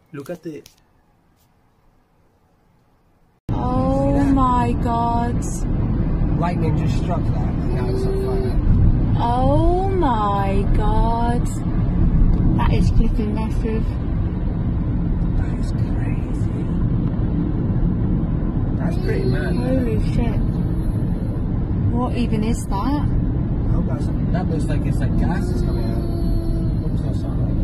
Look at the... Oh my god. Lightning just struck that and now it's on fire. Oh my god. That is flipping massive. That is crazy. That's pretty mad. Holy shit. What even is that? I hope that looks like it's like gas is coming out. I hope it's not something like